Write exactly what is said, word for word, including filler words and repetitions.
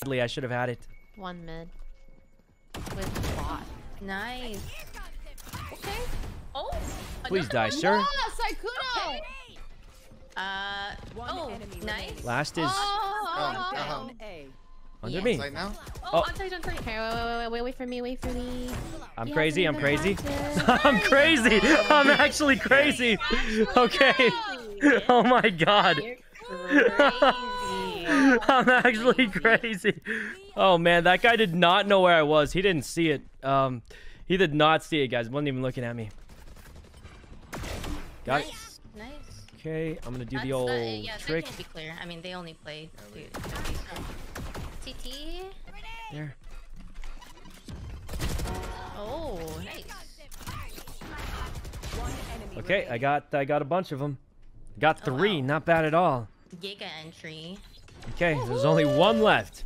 I should have had it. One mid. With bot. Nice. Okay. Oh. Please die, sir. Oh, Sykkuno. Uh. Oh. Nice. Last is Oh. Oh, uh-huh. under Yes. me. Right now? Oh, Oh. on site, on site. Okay, wait, wait, wait, wait, wait for me, wait for me. I'm You crazy. I'm have to be crazy. the I'm crazy. I'm actually crazy. Okay. Oh my god. You're crazy. I'm actually crazy. Oh man, that guy did not know where I was. He didn't see it. Um, he did not see it, guys. Wasn't even looking at me. Got nice. it. Nice. Okay, I'm gonna do That's, the old uh, yeah, trick. They can't be clear. I mean, they only play. Dude, T T. There. Oh, nice. Okay, I got I got a bunch of them. Got three, not bad at all. Giga entry. Okay, there's only one left.